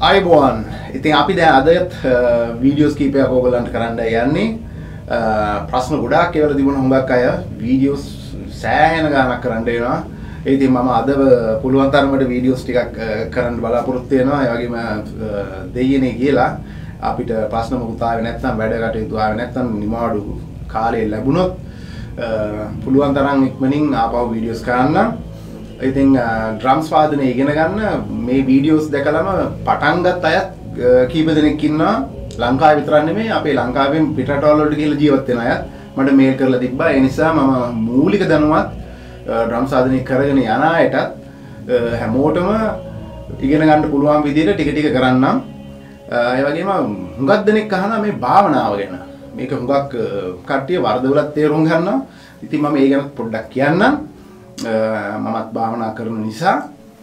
අයිබෝන් ඉතින් අපි දැන් අදත් වීඩියෝස් කීපයක් ඔයගොල්ලන්ට කරන්න යන්නේ ප්‍රශ්න ගොඩාක් ඒවල තිබුණ හුඟක් අය වීඩියෝස් සෑහෙන ගාණක් කරන්න වෙනවා ඒ ඉතින් මම අද පුළුවන් තරමට වීඩියෝස් ටිකක් කරන්න බලාපොරොත්තු වෙනවා ඒ වගේම දෙයියනේ කියලා අපිට ප්‍රශ්න මොකුත් ආවේ නැත්නම් වැඩ කටයුතු ආවේ නැත්නම් නිමාඩු කාලය ලැබුණොත් පුළුවන් තරම් ඉක්මනින් ආපහු වීඩියෝස් කරන්න ඉතින් ඩ්‍රම්ස් වාදනය ඉගෙන ගන්න මේ වීඩියෝස් දැකලාම පටන් ගත්ත අයත් කීප දෙනෙක් ඉන්නවා ලංකාවේ විතරක් නෙමෙයි අපේ ලංකාවෙන් පිටරටවල වලට ගිහලා ජීවත් වෙන අයත් මට මේල් කරලා තිබ්බා ඒ නිසා මම මූලික දැනුවත් ඩ්‍රම්ස් වාදනය කරගෙන යන අයටත් හැමෝටම ඉගෙන ගන්න පුළුවන් විදිහට ටික ටික කරන්නම් ඒ වගේම හුඟක් දෙනෙක් අහනවා මේ භාවනාව ගැන මේක හුඟක් කට්ටිය වරදවලත් තේරුම් ගන්නවා ඉතින් මම ඒ ගැන පොඩ්ඩක් කියන්නම් මමත් භාවනා කරන නිසා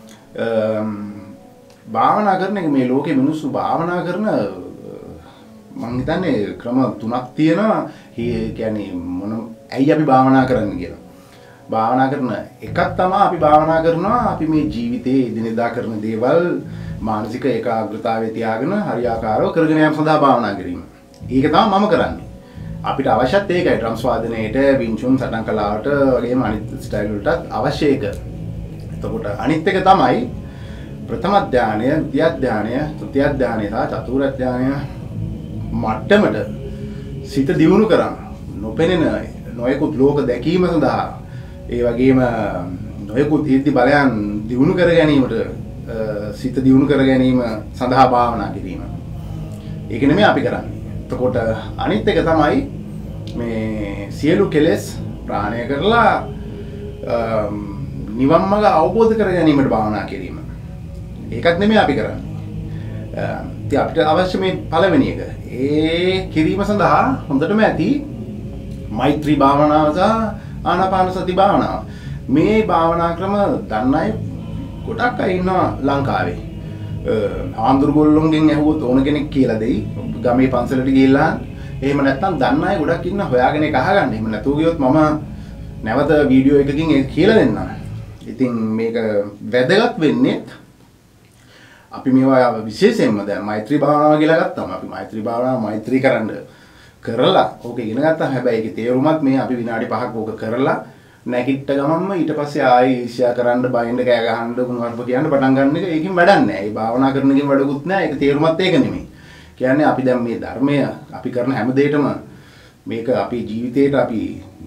භාවනා කරන එක මේ ලෝකේ මිනිස්සු භාවනා කරන මම හිතන්නේ ක්‍රම තුනක් තියෙනවා ඒ කියන්නේ මොන ඇයි අපි භාවනා කරන්නේ කියලා භාවනා කරන එකක් තමයි අපි භාවනා කරනවා අපි මේ ජීවිතේ එදිනෙදා කරන දේවල් මානසික ඒකාග්‍රතාවය තියාගෙන හරියාකාරව කරගෙන යාම සඳහා භාවනා කිරීම. ඒක තමයි මම කරන්නේ. අපිට අවශ්‍යත් ඒකයි ඩ්‍රම්ස් වාදනයේට වින්චුන් සටන් කලාවට වගේම අනිත් ස්ටයිල් වලටත් අවශ්‍ය ඒක. එතකොට අනිත් එක තමයි ප්‍රථම ධානය, ද්විතිය ධානය, තෘතිය ධානය සහ චතුර්ථ ධානය මට්ටමට සිත දියුණු කරන් නොපෙනෙන නොයෙකුත් ලෝක දැකීම සඳහා ඒ වගේම නොයෙකුත් ඊර්ති බලයන් දියුණු කර ගැනීමට සිත දියුණු කර ගැනීම සඳහා භාවනා කිරීම. ඒක නෙමෙයි අපි කරන්නේ. එතකොට අනිත් එක තමයි මේ සියලු කෙලෙස් ප්‍රාණය කරලා නිවන් මඟ අවබෝධ කර ගැනීමට භාවනා කිරීම. ඒකත් නෙමෙයි අපි කරන්නේ. ඉතින් අපිට අවශ්‍ය මේ පළවෙනි එක. ඒ කිරීම සඳහා හොඳටම ඇති මෛත්‍රී භාවනාව සහ ආනාපාන සති භාවනාව. මේ භාවනා ක්‍රම දන්න අය ගොඩක් අය ඉන්නවා ලංකාවේ. ආන්දරගොල්ලොන්ගෙන් ඇහුවොත් ඕන කෙනෙක් කියලා දෙයි. ගමේ පන්සලට ගිහිල්ලා එහෙම නැත්නම් දන්න අය ගොඩක් ඉන්න හොයාගෙන ඒක අහගන්න. එහෙම නැතුව ගියොත් මම නැවත වීඩියෝ එකකින් ඒක කියලා දෙන්නම්. ඉතින් මේක වැදගත් වෙන්නේ අපි මේවා විශේෂයෙන්ම දැන් මෛත්‍රී භාවනාව කියලා ගත්තාම අපි මෛත්‍රී භාවනාව මෛත්‍රී කරලා ඕක ඉගෙන ගත්තාම හැබැයි ඒකේ තේරුමත් මේ අපි විනාඩි 5ක් ඕක කරලා නැගිට ගමන්ම ඊට පස්සේ ආයෙ ඊර්ෂ්‍යා කරන්න බයින්ද කෑ ගහන්න ගුණවර්ධ කියන්න පටන් ගන්න එක ඒකෙන් වැඩක් නැහැ. ඒ භාවනා කරන එකෙන් වැඩකුත් නැහැ. ඒක තේරුමත් ඒක නෙමෙයි. කියන්නේ අපි දැන් මේ ධර්මය අපි කරන හැම දෙයකම මේක අපේ ජීවිතේට අපි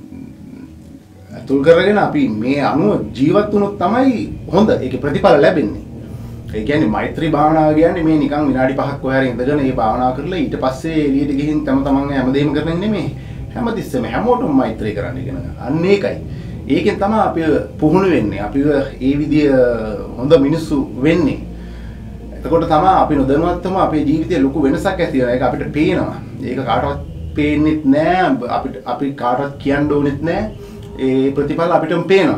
අතුල් කරගෙන අපි මේ අනුව ජීවත් වුණොත් තමයි හොඳ. ඒකේ ප්‍රතිඵල ලැබෙන්නේ. ඒ කියන්නේ මෛත්‍රී භාවනාව කියන්නේ මේ නිකන් විනාඩි 5ක් කොහේ ඉඳගෙන මේ භාවනාව කරලා ඊට පස්සේ එළියට ගිහින් තමන් හැමදේම කරන්නේ නෙමෙයි. හැමතිස්සෙම හැමෝටම මෛත්‍රී කරන්න ඉගෙන ගන්න. අන්න ඒකයි. ඒකෙන් තමයි අපි පුහුණු වෙන්නේ. අපි ඒ විදිය හොඳ මිනිස්සු වෙන්නේ. එතකොට තමයි අපි නොදැනුවත්වම අපේ ජීවිතේ ලොකු වෙනසක් ඇති වෙනවා. ඒක අපිට පේනවා. ඒක කාටවත් පේන්නෙත් නෑ. අපි කාටවත් කියන්න ඕනෙත් නෑ. ඒ ප්‍රතිඵල අපිටම පේනවා.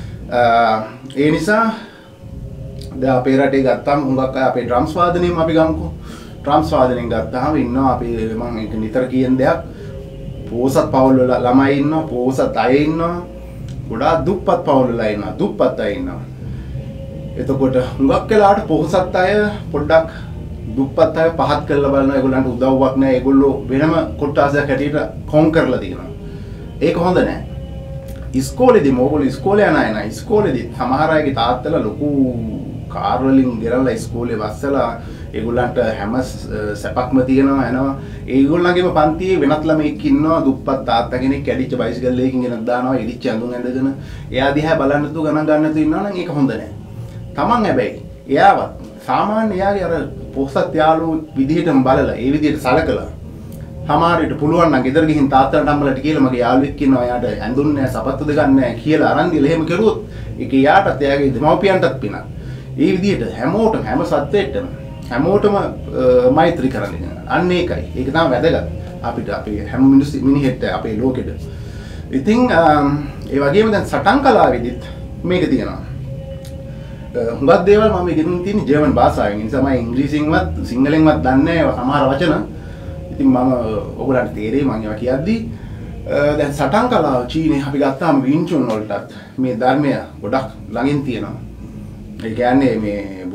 ඒ නිසා දැන් අපේ රටේ ගත්තාම හුඟක් අය අපේ ඩ්‍රම්ස් වාදනයෙම අපි ගමුකෝ. ඩ්‍රම්ස් වාදනයෙන් ගත්තාම ඉන්නවා අපි මම ඒක නිතර කියන දෙයක්. පෝසත් පවුල් වල ළමයි ඉන්නවා, පෝසත් අය ඉන්නවා. ගොඩාක් දුප්පත් පවුල් වල ඉන්නවා, දුප්පත් අය ඉන්නවා. එතකොට හුඟක් වෙලාවට පොහොසත් අය පොඩ්ඩක් දුප්පත් අය පහත් කරලා බලනවා. ඒගොල්ලන්ට උදව්වක් නැහැ. ඒගොල්ලෝ වෙනම කොට්ටාසයක් හැටියට කොන් කරලා තියෙනවා. ඒක හොඳ නැහැ. ඉස්කෝලේදී මොකද ඉස්කෝලේ යන අය නෑ. ඉස්කෝලේදී සමහර අයගේ තාත්තලා ලොකු කාර් වලින් ගෙරලා ඉස්කෝලේ වස්සලා ඒගොල්ලන්ට හැම සැපක්ම තියෙනවා එනවා. ඒගොල්ලන්ගේම පන්තියේ වෙනත් ළමෙක් ඉන්නවා දුප්පත් තාත්තා කෙනෙක් කැඩිච්ච බයිසිකල් එකකින් ගෙනත් දානවා. ඉරිච්ච ඇඳුම් ඇඳගෙන එයා දිහා බලන්න තු ගණන් ගන්න තු ඉන්නවා නම් ඒක හොඳ නැහැ. තමන් හැබැයි එයාවත් සාමාන්‍ය එයාගේ අර පොහොසත් යාළුවෝ විදිහටම බලලා ඒ විදිහට සලකලා සමහරවිට පුළුවන් නම් ගෙදර ගිහින් තාත්තට අම්මලාට කියලා මගේ යාළුවෙක් ඉන්නවා එයාට ඇඳුම් නැහැ සපත්තු දෙකක් නැහැ කියලා අරන් දීලා එහෙම කරුවොත් ඒක එයාටත් එයාගේ දෙමව්පියන්ටත් පිනක්. ඒ විදිහට හැමෝටම හැම සත්වෙටම හැමෝටම මෛත්‍රී කරන්න ඉන්න. අන්න ඒකයි. ඒක තමයි වැදගත්. අපිට අපේ හැම මිනිහෙට අපේ ලෝකෙට. ඉතින් ඒ වගේම දැන් සටන් කලාවේදීත් මේක තියෙනවා. හුඟක් දේවල් මම ඉගෙන තියෙන්නේ ජර්මන් භාෂාවෙන්. ඒ නිසා මම ඉංග්‍රීසියෙන්වත් සිංහලෙන්වත් දන්නේ නැහැ සමහර වචන. ඉතින් මම ඔයගොල්ලන්ට තේරෙයි මම ඒවා කියද්දී දැන් සටන් කලාව චීනේ අපි ගත්තාම වින්චුන් වලටත් මේ ධර්මය ගොඩක් ළඟින් තියෙනවා. ඒ කියන්නේ මේ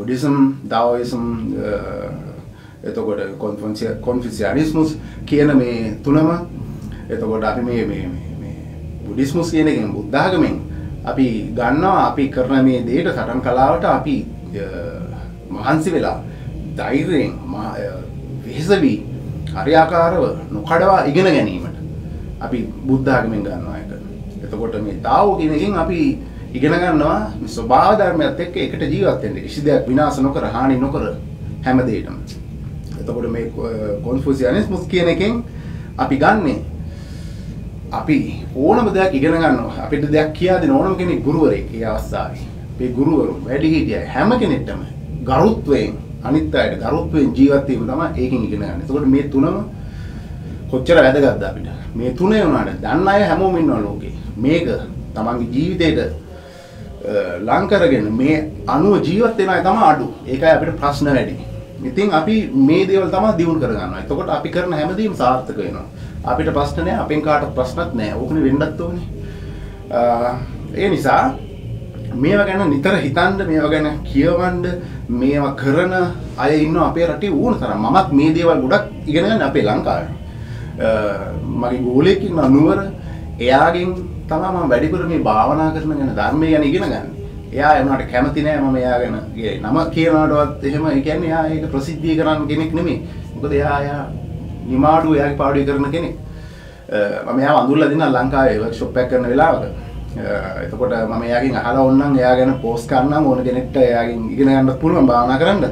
බුද්දිසම්, දාઓයිසම්, එතකොට කොන්ෆියුසියානිස්මස් කියන මේ තුනම එතකොට අපි මේ බුද්දිස්මස් කියන එකෙන් බුද්ධ ආගමෙන් අපි ගන්නවා අපි කරන මේ දේට සටන් කලාවට අපි මහන්සි වෙලා ධෛර්යයෙන් වෙහෙසවි හරියාකාරව නොකඩවා ඉගෙන ගැනීමට අපි බුද්ධ ආගමෙන් ගන්නවා ඒක. එතකොට මේ දාවෝ කියන එකෙන් අපි ඉගෙන ගන්නවා මේ ස්වභාව ධර්මයත් එක්ක එකට ජීවත් වෙන්න. කිසි දෙයක් විනාශ නොකර හානි නොකර හැම දෙයකම. එතකොට මේ කොන්ෆියුසියානිස්මස් කියන එකෙන් අපි ගන්නේ අපි ඕනම දෙයක් ඉගෙන ගන්නවා. අපිට දෙයක් කියා දෙන ඕනම කෙනෙක් ගුරුවරයෙක් ඒ අවස්ථාවේ. මේ ගුරුවරු වැඩිහිටියයි හැම කෙනෙක්ටම ගරුත්වයෙන් අනිත් අයට ගරුත්වයෙන් ජීවත් වීම තමයි ඒකෙන් ඉගෙන ගන්න. එතකොට මේ තුනම කොච්චර වැදගත්ද අපිට. මේ තුනේ වුණාට දන්න අය හැමෝම ඉන්නවා ලෝකේ. මේක තමන්ගේ ජීවිතේට ලං කරගෙන මේ අනුව ජීවත් වෙන අය තමයි අඩු. ඒකයි අපිට ප්‍රශ්න වැඩි. ඉතින් අපි මේ දේවල් තමයි දියුණු කරගන්නවා. එතකොට අපි කරන හැමදේම සාර්ථක වෙනවා. අපිට ප්‍රශ්න නැහැ, අපෙන් කාටවත් ප්‍රශ්නත් නැහැ. ඕකනේ වෙන්නත් ඕනේ. ඒ නිසා මේවා ගැන නිතර හිතන්න, මේවා ගැන කියවන්න, මේවා කරන අය ඉන්නවා අපේ රටේ ඕන තරම්. මමත් මේ දේවල් ගොඩක් ඉගෙන ගන්න අපේ ලංකාවේ. මගේ ගෝලයෙක් ඉන්නවා නුවර. එයාගෙන් තමයි මම වැඩිපුර මේ භාවනා කරන ගැන ධර්මය ගැන ඉගෙන ගන්න. එයා එුණාට කැමති නෑ මම එයා ගැන නම කියනකොටවත් එහෙම ඒ කියන්නේ එයා ඒක ප්‍රසිද්ධිය කරන්න කෙනෙක් නෙමෙයි. මොකද එයා නිමාඩු එයාගේ පාඩුවේ කරන කෙනෙක්. මම එයාව අඳුරලා දෙන්නා ලංකාවේ වර්ක්ෂොප් එකක් කරන වෙලාවක. එතකොට මම එයාගෙන් අහලා ඕනනම් එයා ගැන පෝස්ට් කරන්නම් ඕන කෙනෙක්ට එයාගෙන් ඉගෙන ගන්නත් පුළුවන් භාවනා කරන්න.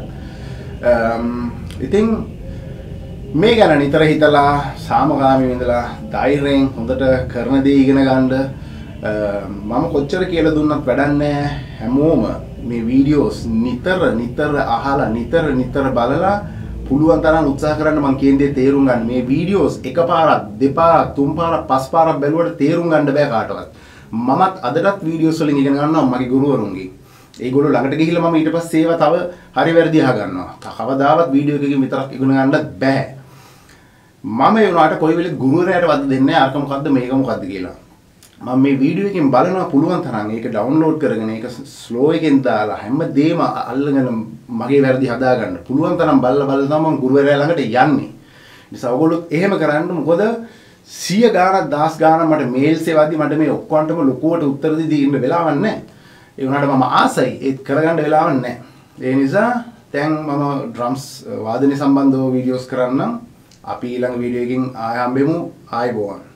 ඉතින් මේ ගැන නිතර හිතලා සාමකාමීව ඉඳලා ධෛර්යයෙන් හොඳට කරන දේ ඉගෙන ගන්න මම කොච්චර කියලා දුන්නත් වැඩක් නැහැ. හැමෝම මේ වීඩියෝස් නිතර අහලා නිතර බලලා පුළුවන් තරම් උත්සාහ කරන්න මම කියන දේ තේරුම් ගන්න. මේ වීඩියෝස් එකපාරක් දෙපාරක් තුන්පාරක් පස්පාරක් බැලුවට තේරුම් ගන්න බෑ කාටවත්. මමත් අදටත් වීඩියෝස් වලින් ඉගෙන ගන්නවා මගේ ගුරුවරුන්ගෙන්. ඒගොල්ලෝ ළඟට ගිහිල්ලා මම ඊට පස්සේ ඒවා තව හරි වැරදි අහගන්නවා. කවදාවත් වීඩියෝ එකකින් විතරක් ඉගෙන ගන්නත් බෑ. මම ඒ උනාට කොයි වෙලෙත් ගුරුවරයාට වද දෙන්නේ අරක මොකද්ද මේක මොකද්ද කියලා. මම මේ වීඩියෝ එකෙන් බලනවා පුළුවන් තරම් ඒක ඩවුන්ලෝඩ් කරගෙන ඒක ස්ලෝ එකෙන් දාලා හැමදේම අල්ලගෙන මගේ වැරදි හදා ගන්න පුළුවන් තරම් බලලා තමයි මම ගුරුවරයා ළඟට යන්නේ. නිසා ඔයගොල්ලෝ එහෙම කරන්න. මොකද 100 ගාණක් 10 ගාණක් මට මේල්ස් එවද්දි මට මේ ඔක්කොන්ටම ලොකුවට උත්තර දෙදී ඉන්න වෙලාවක් නැහැ. ඒ වුණාට මම ආසයි ඒත් කරගන්න වෙලාවක් නැහැ. ඒ නිසා දැන් මම ඩ්‍රම්ස් වාදනය සම්බන්ධව වීඩියෝස් කරන්නම්. අපි ඊළඟ වීඩියෝ එකකින් ආය හම්බෙමු. ආයුබෝවන්.